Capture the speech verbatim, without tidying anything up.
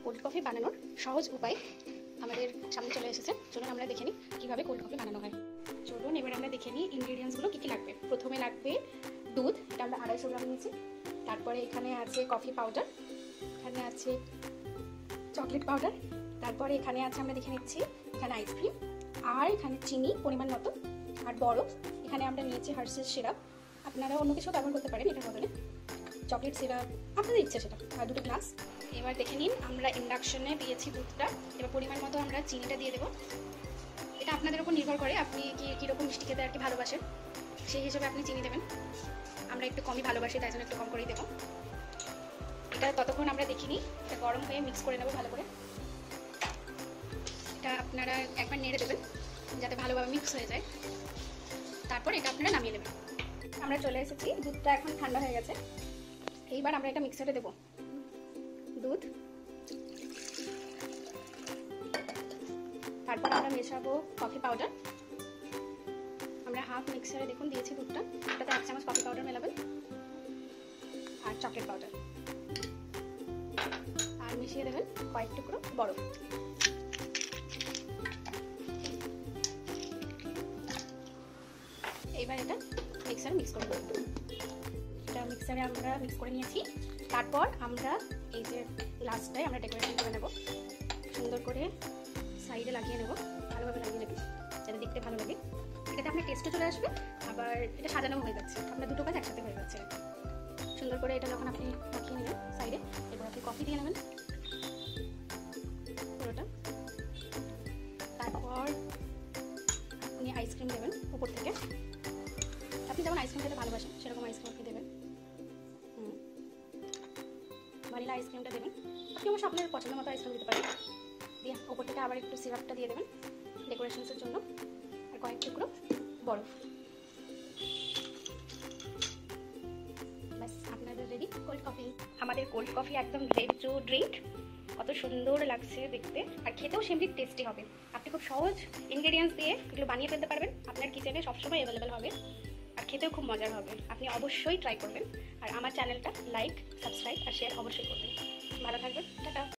Cold coffee বানানোর সহজ উপায় আমাদের সামনে চলে এসেছে। চলুন আমরা দেখে নিই কীভাবে কোল্ড কফি বানানো হয়। চলুন এবার আমরা দেখে নিই ইনগ্রিডিয়েন্টসগুলো কী কী লাগবে। প্রথমে লাগবে দুধ, এটা আমরা আড়াইশো গ্রাম নিয়েছি। তারপরে এখানে আছে কফি পাউডার, এখানে আছে চকলেট পাউডার, তারপরে এখানে আছে আমরা দেখে নিচ্ছি এখানে আইসক্রিম, আর এখানে চিনি পরিমাণ মতো, আর বরফ। এখানে আমরা নিয়েছি হার্সেস সিরাপ, আপনারা অন্য কিছু ব্যবহার করতে পারেন এটার বদলে, চকলেট সিরাপ আপনাদের ইচ্ছে সেটা, আর দুটো গ্লাস। এবার দেখে নিন আমরা ইন্ডাকশনে দিয়েছি দুধটা, এবার পরিমাণ মতো আমরা চিনিটা দিয়ে দেবো। এটা আপনাদের উপর নির্ভর করে আপনি কি কীরকম মিষ্টি খেতে আর কি ভালোবাসেন, সেই হিসেবে আপনি চিনি দেবেন। আমরা একটু কমই ভালোবাসি, তাই জন্য একটু কম করেই দেবো। এটা ততক্ষণ আমরা দেখিনি, এটা গরম হয়ে মিক্স করে নেবো ভালো করে। এটা আপনারা একবার নেড়ে দেবেন যাতে ভালোভাবে মিক্স হয়ে যায়, তারপর এটা আপনারা নামিয়ে নেবেন। আমরা চলে এসেছি, দুধটা এখন ঠান্ডা হয়ে গেছে। এইবার আমরা এটা মিক্সারে দেবো। দুধ, তারপর আমরা মেশাবো কফি পাউডার। আমরা হাফ মিক্সারে দেখুন দিয়েছি দুধটা, এটাতে এক চামচ কফি পাউডার মেলাবেন, আর চকলেট পাউডার, আর মিশিয়ে দেবেন কয়েক টুকরো বরফ। এইবার এটা মিক্সারে মিক্স করে দেবো। এটা মিক্সারে আমরা মিক্স করে নিয়েছি। তারপর আমরা এই যে লাস্টটায় আমরা ডেকোরেশন করে নেব, সুন্দর করে সাইডে লাগিয়ে নেব, ভালোভাবে লাগিয়ে নেবেন যাতে দেখতে ভালো লাগে। এটাতে আপনার টেস্টও চলে আসবে, আবার এটা সাজানো হয়ে যাচ্ছে, আপনার দুটো কাজ একসাথে হয়ে যাচ্ছে। সুন্দর করে এটা যখন আপনি মাখিয়ে নেবেন সাইডে, এবার আপনি কফি দিয়ে নেবেন পুরোটা। তারপর আপনি আইসক্রিম দেবেন উপর থেকে, আপনি যেমন আইসক্রিম খেতে ভালোবাসেন সেরকম আইসক্রিম আপনি দেবেন। হুম ভ্যানিলা আইসক্রিমটা দেবেন, আপনি অবশ্য আপনার পছন্দ মতো আইসক্রিম দিতে পারেন। দিয়ে উপর থেকে আবার একটু সিরাপটা দিয়ে দেবেন ডেকোরেশনসের জন্য, আর কয়েক টুকরো বরফ। ব্যাস আপনাদের রেডি কোল্ড কফি। আমাদের কোল্ড কফি একদম রেডি টু ড্রিঙ্ক। কত সুন্দর লাগছে দেখতে, আর খেতেও সেমনি টেস্টি হবে। আপনি খুব সহজ ইনগ্রেডিয়েন্টস দিয়ে এগুলো বানিয়ে ফেলতে পারবেন, আপনার কিচেনে সবসময় অ্যাভেলেবেল হবে, আর খেতেও খুব মজার হবে। আপনি অবশ্যই ট্রাই করবেন, আর আমার চ্যানেলটা লাইক, সাবস্ক্রাইব আর শেয়ার অবশ্যই করবেন। ভালো থাকবেন, টাটা।